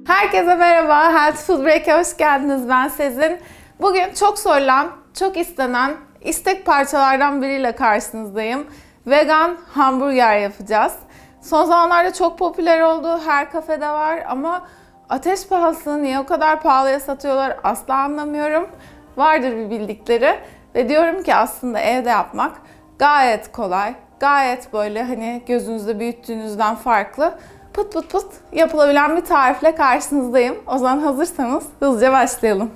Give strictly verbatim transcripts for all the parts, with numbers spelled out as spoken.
Herkese merhaba, Health Food Break'e hoş geldiniz. Ben Sezin. Bugün çok sorulan, çok istenen istek parçalardan biriyle karşınızdayım. Vegan hamburger yapacağız. Son zamanlarda çok popüler oldu, her kafede var ama ateş pahası, niye o kadar pahalıya satıyorlar asla anlamıyorum. Vardır bir bildikleri ve diyorum ki aslında evde yapmak gayet kolay, gayet böyle hani gözünüzde büyüttüğünüzden farklı. Pıt pıt pıt yapılabilen bir tarifle karşınızdayım. O zaman hazırsanız hızlıca başlayalım.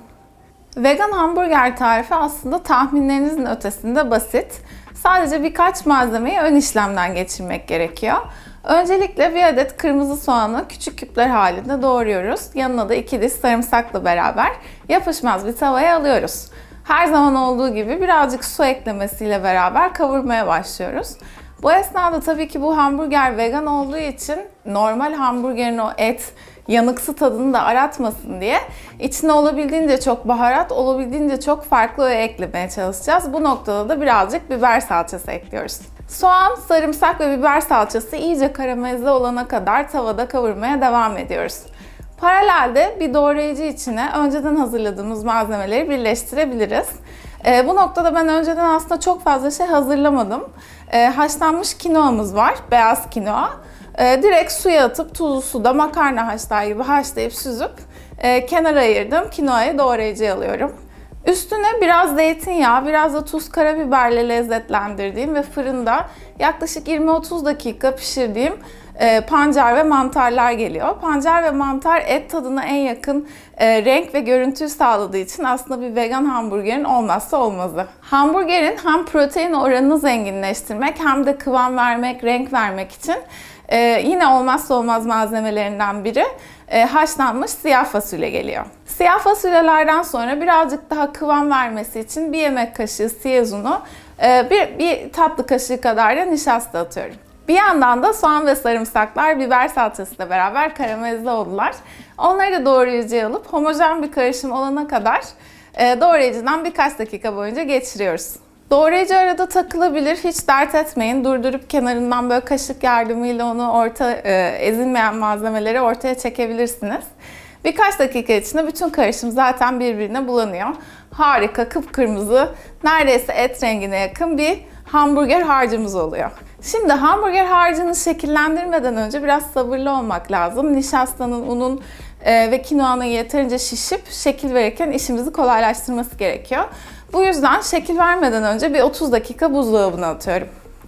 Vegan hamburger tarifi aslında tahminlerinizin ötesinde basit. Sadece birkaç malzemeyi ön işlemden geçirmek gerekiyor. Öncelikle bir adet kırmızı soğanı küçük küpler halinde doğruyoruz. Yanına da iki diş sarımsakla beraber yapışmaz bir tavaya alıyoruz. Her zaman olduğu gibi birazcık su eklemesiyle beraber kavurmaya başlıyoruz. Bu esnada tabii ki bu hamburger vegan olduğu için normal hamburgerin o et, yanıksı tadını da aratmasın diye içine olabildiğince çok baharat, olabildiğince çok farklı öğe eklemeye çalışacağız. Bu noktada da birazcık biber salçası ekliyoruz. Soğan, sarımsak ve biber salçası iyice karamelize olana kadar tavada kavurmaya devam ediyoruz. Paralelde bir doğrayıcı içine önceden hazırladığımız malzemeleri birleştirebiliriz. E, bu noktada ben önceden aslında çok fazla şey hazırlamadım. E, haşlanmış kinoamız var, beyaz kinoa. E, direkt suya atıp tuzlu suda makarna haşlar gibi haşlayıp süzüp e, kenara ayırdım. Kinoayı doğrayıcıya alıyorum. Üstüne biraz zeytinyağı, biraz da tuz, karabiberle lezzetlendirdiğim ve fırında yaklaşık yirmi otuz dakika pişirdiğim e, pancar ve mantarlar geliyor. Pancar ve mantar et tadına en yakın e, renk ve görüntüyü sağladığı için aslında bir vegan hamburgerin olmazsa olmazı. Hamburgerin hem protein oranını zenginleştirmek hem de kıvam vermek, renk vermek için e, yine olmazsa olmaz malzemelerinden biri e, haşlanmış siyah fasulye geliyor. Siyah fasulyelerden sonra birazcık daha kıvam vermesi için bir yemek kaşığı siyez unu, e, bir, bir tatlı kaşığı kadar da nişasta atıyorum. Bir yandan da soğan ve sarımsaklar biber salçasıyla beraber karamelize oldular. Onları da doğrayıcıya alıp homojen bir karışım olana kadar e, doğrayıcıdan birkaç dakika boyunca geçiriyoruz. Doğrayıcı arada takılabilir, hiç dert etmeyin. Durdurup kenarından böyle kaşık yardımıyla onu orta e, ezilmeyen malzemeleri ortaya çekebilirsiniz. Birkaç dakika içinde bütün karışım zaten birbirine bulanıyor. Harika, kıpkırmızı, neredeyse et rengine yakın bir hamburger harcımız oluyor. Şimdi hamburger harcını şekillendirmeden önce biraz sabırlı olmak lazım. Nişastanın, unun e, ve kinoanın yeterince şişip şekil verirken işimizi kolaylaştırması gerekiyor. Bu yüzden şekil vermeden önce bir otuz dakika buzdolabına atıyorum.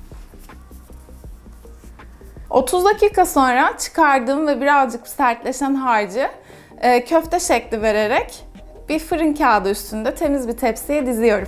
otuz dakika sonra çıkardığım ve birazcık sertleşen harcı e, köfte şekli vererek bir fırın kağıdı üstünde temiz bir tepsiye diziyorum.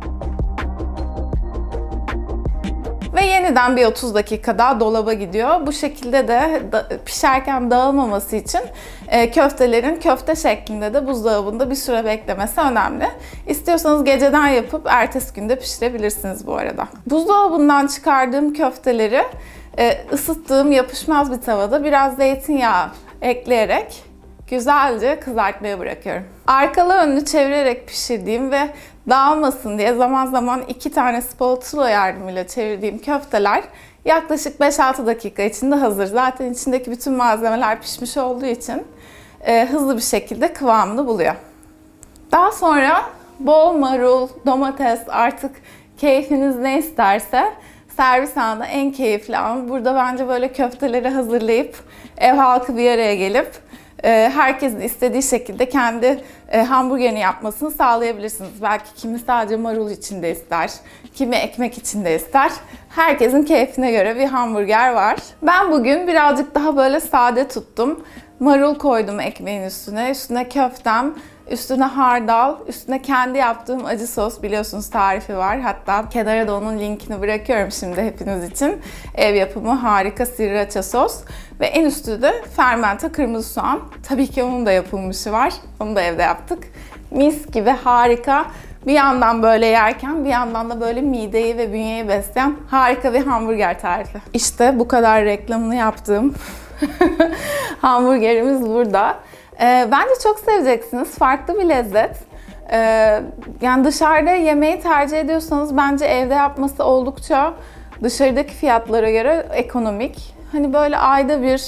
Ve yeniden bir otuz dakika daha dolaba gidiyor. Bu şekilde de pişerken dağılmaması için köftelerin köfte şeklinde de buzdolabında bir süre beklemesi önemli. İstiyorsanız geceden yapıp ertesi günde pişirebilirsiniz bu arada. Buzdolabından çıkardığım köfteleri ısıttığım yapışmaz bir tavada biraz zeytinyağı ekleyerek güzelce kızartmaya bırakıyorum. Arkalı önlü çevirerek pişirdiğim ve dağılmasın diye zaman zaman iki tane spatula yardımıyla çevirdiğim köfteler yaklaşık beş altı dakika içinde hazır. Zaten içindeki bütün malzemeler pişmiş olduğu için e, hızlı bir şekilde kıvamını buluyor. Daha sonra bol marul, domates, artık keyfiniz ne isterse servis anında en keyifli an. Burada bence böyle köfteleri hazırlayıp ev halkı bir araya gelip herkesin istediği şekilde kendi hamburgerini yapmasını sağlayabilirsiniz. Belki kimi sadece marul içinde ister, kimi ekmek içinde ister. Herkesin keyfine göre bir hamburger var. Ben bugün birazcık daha böyle sade tuttum. Marul koydum ekmeğin üstüne, üstüne köftem, üstüne hardal, üstüne kendi yaptığım acı sos, biliyorsunuz tarifi var. Hatta kenara da onun linkini bırakıyorum şimdi hepiniz için. Ev yapımı harika sriracha sos. Ve en üstü de fermente kırmızı soğan. Tabii ki onun da yapılmışı var. Onu da evde yaptık. Mis gibi harika. Bir yandan böyle yerken bir yandan da böyle mideyi ve bünyeyi besleyen harika bir hamburger tarifi. İşte bu kadar reklamını yaptığım hamburgerimiz burada. Ee, bence çok seveceksiniz. Farklı bir lezzet. Ee, yani dışarıda yemeği tercih ediyorsanız bence evde yapması oldukça dışarıdaki fiyatlara göre ekonomik. Hani böyle ayda bir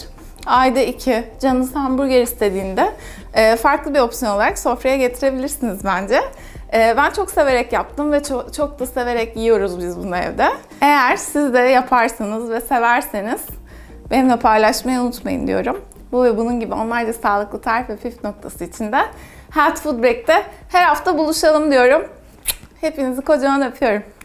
ayda iki canınız hamburger istediğinde e, farklı bir opsiyon olarak sofraya getirebilirsiniz bence. E, ben çok severek yaptım ve çok, çok da severek yiyoruz biz bunu evde. Eğer siz de yaparsanız ve severseniz benimle paylaşmayı unutmayın diyorum. Bu ve bunun gibi onlarca sağlıklı tarif ve püf noktası için de Health Food Break'te her hafta buluşalım diyorum. Hepinizi kocaman öpüyorum.